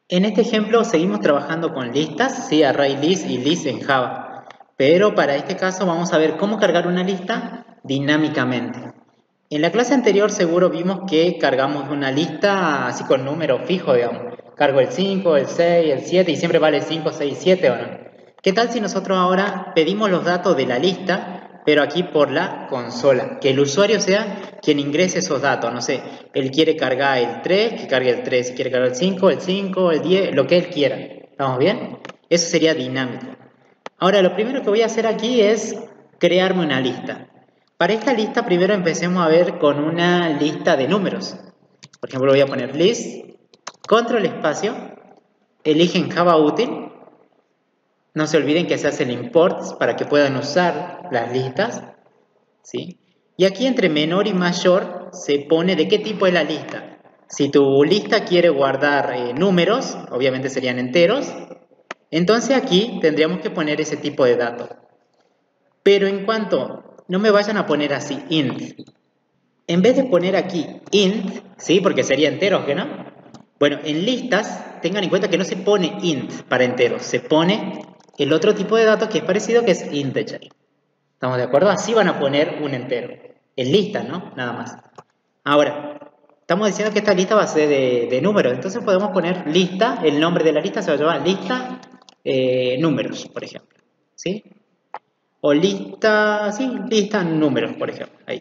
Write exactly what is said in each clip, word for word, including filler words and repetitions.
En este ejemplo seguimos trabajando con listas, sí, ArrayList y list en Java. Pero para este caso vamos a ver cómo cargar una lista dinámicamente. En la clase anterior seguro vimos que cargamos una lista así con números fijos, digamos. Cargo el cinco, el seis, el siete y siempre vale cinco, seis, siete, ¿o no? ¿Qué tal si nosotros ahora pedimos los datos de la lista, pero aquí por la consola? Que el usuario sea quien ingrese esos datos, no sé, él quiere cargar el tres, que cargue el tres, si quiere cargar el cinco, el cinco, el diez, lo que él quiera. ¿Estamos bien? Eso sería dinámico. Ahora, lo primero que voy a hacer aquí es crearme una lista. Para esta lista, primero empecemos a ver con una lista de números. Por ejemplo, voy a poner list, control espacio, eligen Java útil. No se olviden que se hace el import para que puedan usar las listas, ¿sí? Y aquí entre menor y mayor se pone de qué tipo es la lista. Si tu lista quiere guardar eh, números, obviamente serían enteros, entonces aquí tendríamos que poner ese tipo de datos. Pero en cuanto, no me vayan a poner así, int. En vez de poner aquí int, ¿sí? Porque sería enteros, ¿que no? Bueno, en listas, tengan en cuenta que no se pone int para enteros, se pone el otro tipo de datos que es parecido, que es integer. ¿Estamos de acuerdo? Así van a poner un entero. En listas, ¿no? Nada más. Ahora, estamos diciendo que esta lista va a ser de, de números, entonces podemos poner lista, el nombre de la lista se va a llamar lista eh, números, por ejemplo. ¿Sí? O lista, sí, lista números, por ejemplo. Ahí.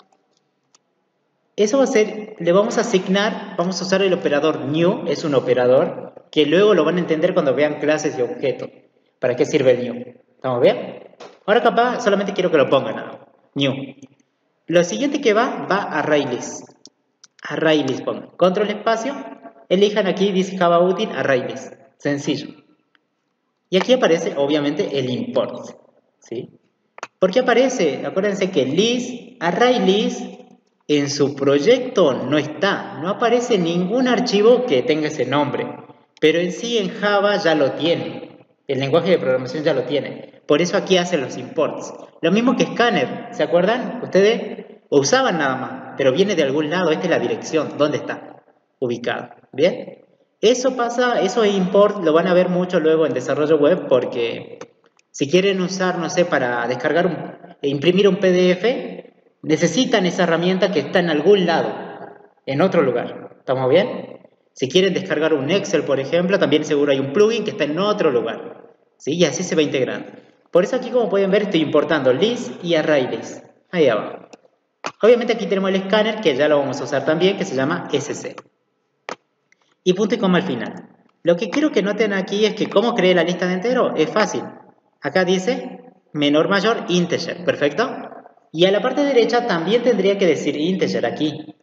Eso va a ser, le vamos a asignar, vamos a usar el operador new, es un operador que luego lo van a entender cuando vean clases y objetos. ¿Para qué sirve el new? ¿Estamos bien? Ahora capaz solamente quiero que lo pongan, ¿no? New. Lo siguiente que va, va a ArrayList. ArrayList pongan. Control espacio, elijan aquí, dice Java útil, ArrayList. Sencillo. Y aquí aparece, obviamente, el import. ¿Sí? ¿Por qué aparece? Acuérdense que list, ArrayList, en su proyecto no está, no aparece ningún archivo que tenga ese nombre, pero en sí en Java ya lo tiene, el lenguaje de programación ya lo tiene, por eso aquí hace los imports. Lo mismo que Scanner, ¿se acuerdan? Ustedes usaban nada más, pero viene de algún lado, esta es la dirección, ¿dónde está ubicado? ¿Bien? Eso pasa, eso import lo van a ver mucho luego en desarrollo web porque si quieren usar, no sé, para descargar un, e imprimir un P D F, necesitan esa herramienta que está en algún lado, en otro lugar. ¿Estamos bien? Si quieren descargar un Excel, por ejemplo, también seguro hay un plugin que está en otro lugar. ¿Sí? Y así se va integrando. Por eso aquí, como pueden ver, estoy importando list y ArrayList. Ahí abajo. Obviamente aquí tenemos el escáner, que ya lo vamos a usar también, que se llama S C. Y punto y coma al final. Lo que quiero que noten aquí es que cómo creé la lista de enteros es fácil. Acá dice menor mayor integer, ¿perfecto? Y a la parte derecha también tendría que decir integer aquí.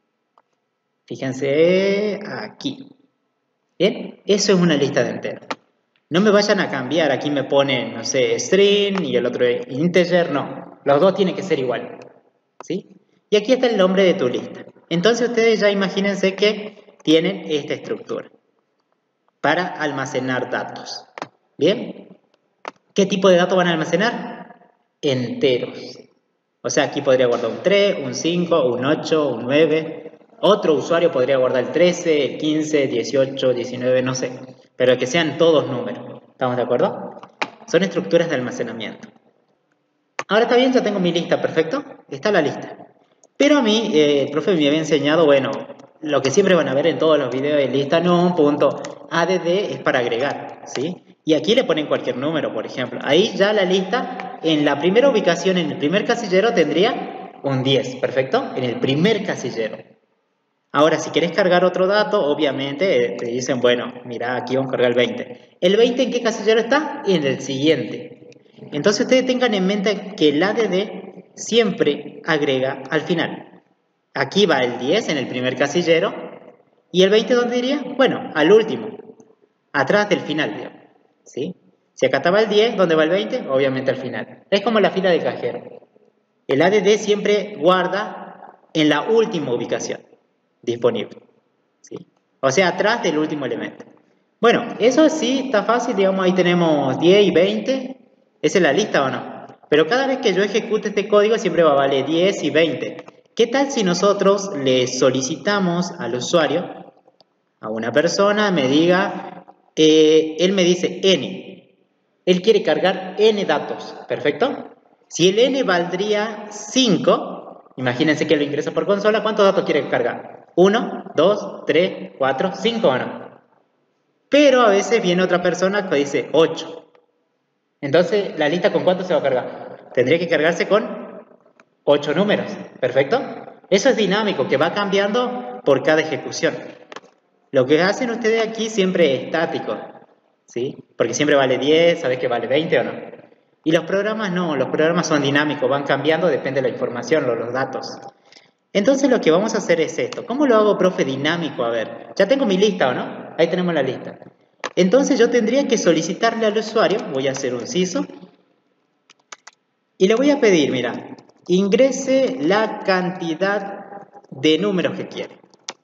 Fíjense aquí. ¿Bien? Eso es una lista de enteros. No me vayan a cambiar, aquí me ponen, no sé, string y el otro es integer, no. Los dos tienen que ser igual. ¿Sí? Y aquí está el nombre de tu lista. Entonces ustedes ya imagínense que tienen esta estructura para almacenar datos. ¿Bien? ¿Qué tipo de datos van a almacenar? Enteros. O sea, aquí podría guardar un tres, un cinco, un ocho, un nueve. Otro usuario podría guardar el trece, el quince, el dieciocho, diecinueve, no sé. Pero que sean todos números. ¿Estamos de acuerdo? Son estructuras de almacenamiento. Ahora está bien, ya tengo mi lista, perfecto. Está la lista. Pero a mí, eh, el profe me había enseñado, bueno, lo que siempre van a ver en todos los videos de lista, no, un punto. add es para agregar, ¿sí? Y aquí le ponen cualquier número, por ejemplo. Ahí ya la lista, en la primera ubicación, en el primer casillero, tendría un diez, ¿perfecto? En el primer casillero. Ahora, si quieres cargar otro dato, obviamente te dicen, bueno, mira, aquí vamos a cargar el veinte. ¿El veinte en qué casillero está? En el siguiente. Entonces ustedes tengan en mente que el add siempre agrega al final. Aquí va el diez en el primer casillero. ¿Y el veinte dónde iría? Bueno, al último. Atrás del final, digamos. ¿Sí? Si acá estaba el diez, ¿dónde va el veinte? Obviamente al final. Es como la fila de cajero. El add siempre guarda en la última ubicación disponible. ¿Sí? O sea, atrás del último elemento. Bueno, eso sí está fácil, digamos, ahí tenemos diez y veinte. ¿Esa es la lista o no? Pero cada vez que yo ejecute este código siempre va a valer diez y veinte. ¿Qué tal si nosotros le solicitamos al usuario a una persona, me diga, eh, él me dice n. Él quiere cargar n datos, ¿perfecto? Si el n valdría cinco, imagínense que lo ingresa por consola, ¿cuántos datos quiere cargar? uno, dos, tres, cuatro, cinco o no. Pero a veces viene otra persona que dice ocho. Entonces, ¿la lista con cuánto se va a cargar? Tendría que cargarse con ocho números, ¿perfecto? Eso es dinámico, que va cambiando por cada ejecución. Lo que hacen ustedes aquí siempre es estático, ¿sí? Porque siempre vale diez, ¿sabes que vale veinte o no? Y los programas no, los programas son dinámicos, van cambiando, depende de la información, los datos. Entonces lo que vamos a hacer es esto. ¿Cómo lo hago, profe, dinámico? A ver, ya tengo mi lista, ¿o no? Ahí tenemos la lista. Entonces yo tendría que solicitarle al usuario, voy a hacer un siso, y le voy a pedir, mira, ingrese la cantidad de números que quiere.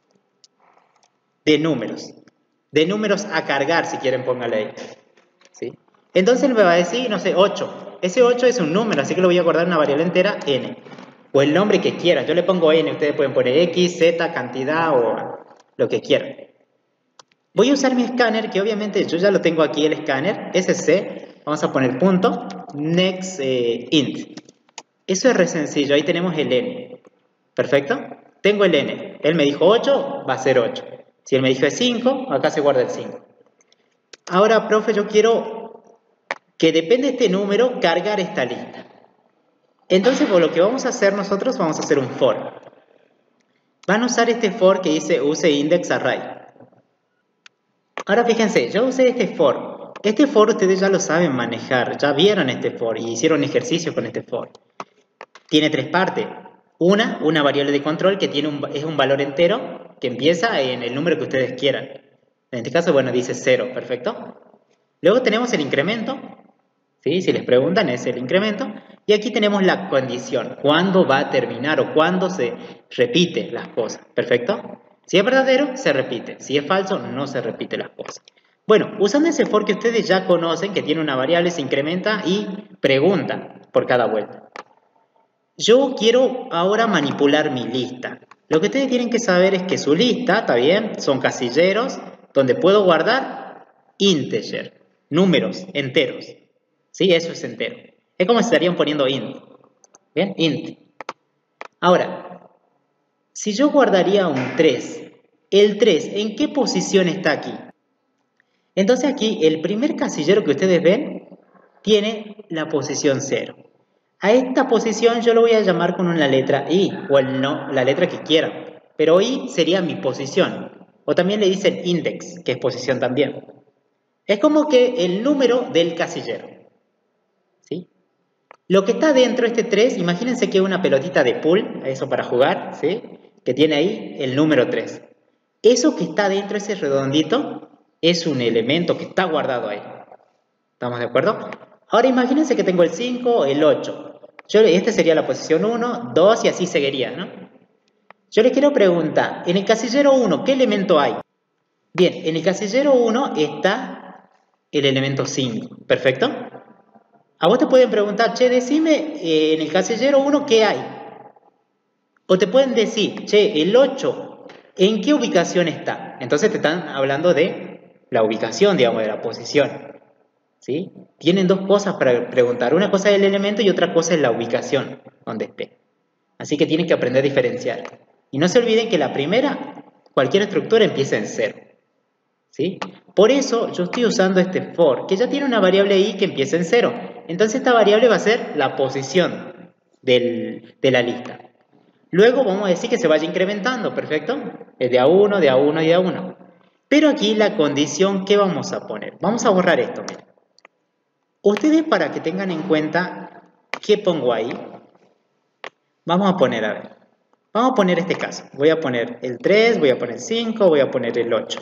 De números. De números a cargar, si quieren, póngale ahí. ¿Sí? Entonces él me va a decir, no sé, ocho. Ese ocho es un número, así que lo voy a guardar en una variable entera, n. O el nombre que quieran. Yo le pongo n, ustedes pueden poner x, z, cantidad o lo que quieran. Voy a usar mi escáner, que obviamente yo ya lo tengo aquí, el escáner, sc. Vamos a poner punto, next eh, int. Eso es re sencillo, ahí tenemos el n. ¿Perfecto? Tengo el n. Él me dijo ocho, va a ser ocho. Si él me dijo cinco, acá se guarda el cinco. Ahora, profe, yo quiero que depende de este número cargar esta lista. Entonces, por lo que vamos a hacer nosotros, vamos a hacer un for. Van a usar este for que dice use index array. Ahora fíjense, yo usé este for. Este for ustedes ya lo saben manejar, ya vieron este for y hicieron ejercicios con este for. Tiene tres partes. Una, una variable de control que tiene un, es un valor entero que empieza en el número que ustedes quieran. En este caso, bueno, dice cero, ¿perfecto? Luego tenemos el incremento, ¿sí? Si les preguntan, es el incremento. Y aquí tenemos la condición, cuándo va a terminar o cuándo se repite las cosas, ¿perfecto? Si es verdadero, se repite. Si es falso, no se repite las cosas. Bueno, usando ese for que ustedes ya conocen, que tiene una variable, se incrementa y pregunta por cada vuelta. Yo quiero ahora manipular mi lista. Lo que ustedes tienen que saber es que su lista, ¿está bien? Son casilleros donde puedo guardar integer, números enteros. ¿Sí? Eso es entero. Es como si estarían poniendo int. ¿Bien? Int. Ahora, si yo guardaría un tres, el tres, ¿en qué posición está aquí? Entonces aquí, el primer casillero que ustedes ven tiene la posición cero. A esta posición yo lo voy a llamar con una letra i, o el no, la letra que quiera. Pero i sería mi posición. O también le dicen index, que es posición también. Es como que el número del casillero. ¿Sí? Lo que está dentro de este tres, imagínense que es una pelotita de pool, eso para jugar, ¿sí? Que tiene ahí el número tres. Eso que está dentro, ese redondito, es un elemento que está guardado ahí. ¿Estamos de acuerdo? Ahora imagínense que tengo el cinco, el ocho. Yo, esta sería la posición uno, dos y así seguiría, ¿no? Yo les quiero preguntar, en el casillero uno, ¿qué elemento hay? Bien, en el casillero uno está el elemento cinco, ¿perfecto? A vos te pueden preguntar, che, decime eh, en el casillero uno qué hay. O te pueden decir, che, el ocho, ¿en qué ubicación está? Entonces te están hablando de la ubicación, digamos, de la posición. ¿Sí? Tienen dos cosas para preguntar. Una cosa es el elemento y otra cosa es la ubicación donde esté. Así que tienen que aprender a diferenciar. Y no se olviden que la primera, cualquier estructura empieza en cero. ¿Sí? Por eso yo estoy usando este for, que ya tiene una variable i que empieza en cero. Entonces esta variable va a ser la posición del, de la lista. Luego vamos a decir que se vaya incrementando, ¿perfecto? Es de a uno, de a uno y de a uno. Pero aquí la condición, ¿qué vamos a poner? Vamos a borrar esto, miren. Ustedes, para que tengan en cuenta qué pongo ahí, vamos a poner, a ver, vamos a poner este caso. Voy a poner el tres, voy a poner el cinco, voy a poner el ocho.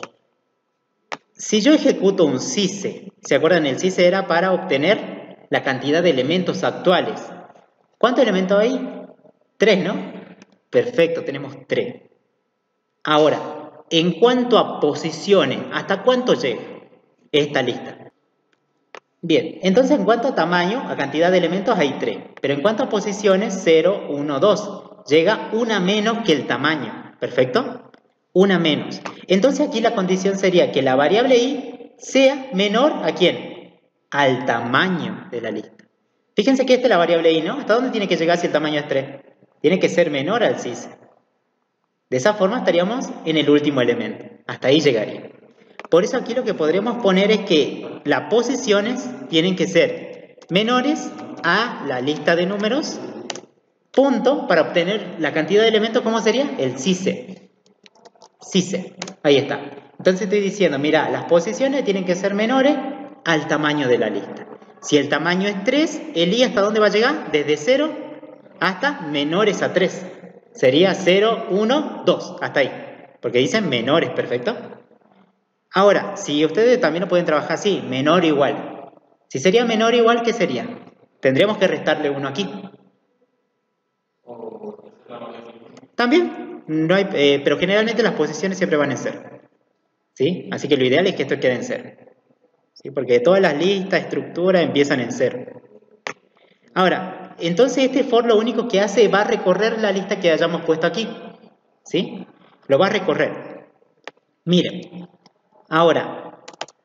Si yo ejecuto un sise, ¿se acuerdan? El sise era para obtener la cantidad de elementos actuales. ¿Cuántos elementos hay? tres, ¿no? Perfecto, tenemos tres. Ahora, en cuanto a posiciones, ¿hasta cuánto llega esta lista? Bien, entonces en cuanto a tamaño, a cantidad de elementos hay tres. Pero en cuanto a posiciones, cero, uno, dos. Llega una menos que el tamaño. ¿Perfecto? Una menos. Entonces aquí la condición sería que la variable i sea menor ¿a quién? Al tamaño de la lista. Fíjense que esta es la variable i, ¿no? ¿Hasta dónde tiene que llegar si el tamaño es tres? Tiene que ser menor al sys. De esa forma estaríamos en el último elemento. Hasta ahí llegaría. Por eso aquí lo que podríamos poner es que las posiciones tienen que ser menores a la lista de números, punto, para obtener la cantidad de elementos, ¿cómo sería? El syse. Syse. Ahí está. Entonces estoy diciendo, mira, las posiciones tienen que ser menores al tamaño de la lista. Si el tamaño es tres, el i ¿hasta dónde va a llegar? Desde cero hasta menores a tres. Sería cero, uno, dos, hasta ahí. Porque dicen menores, ¿perfecto? Ahora, si ustedes también lo pueden trabajar así, menor igual. Si sería menor igual, ¿qué sería? Tendríamos que restarle uno aquí. También, no hay, eh, pero generalmente las posiciones siempre van en cero. ¿Sí? Así que lo ideal es que esto quede en cero. ¿Sí? Porque todas las listas, estructuras empiezan en cero. Ahora, entonces este for lo único que hace va a recorrer la lista que hayamos puesto aquí. ¿Sí? Lo va a recorrer. Miren, ahora,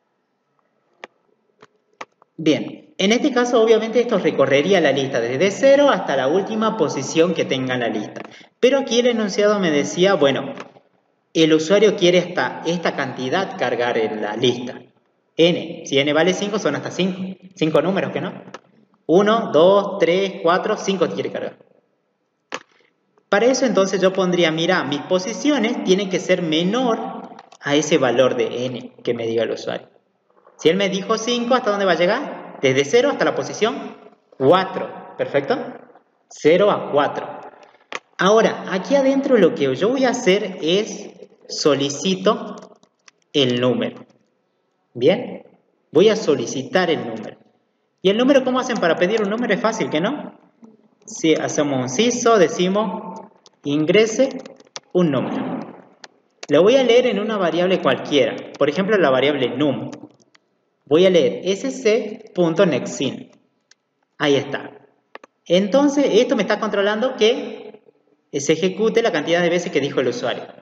bien, en este caso obviamente esto recorrería la lista desde cero hasta la última posición que tenga en la lista. Pero aquí el enunciado me decía, bueno, el usuario quiere esta, esta cantidad cargar en la lista. N, si n vale cinco son hasta cinco. cinco números, ¿que no? uno, dos, tres, cuatro, cinco quiere cargar. Para eso entonces yo pondría, mira, mis posiciones tienen que ser menor a ese valor de n que me diga el usuario. Si él me dijo cinco, ¿hasta dónde va a llegar? Desde cero hasta la posición cuatro. ¿Perfecto? cero a cuatro. Ahora, aquí adentro lo que yo voy a hacer es solicito el número. ¿Bien? Voy a solicitar el número. ¿Y el número cómo hacen para pedir un número? Es fácil, ¿que no? Si hacemos un siso, decimos ingrese un número. Lo voy a leer en una variable cualquiera. Por ejemplo, la variable num. Voy a leer sc.nextIn. Ahí está. Entonces, esto me está controlando que se ejecute la cantidad de veces que dijo el usuario.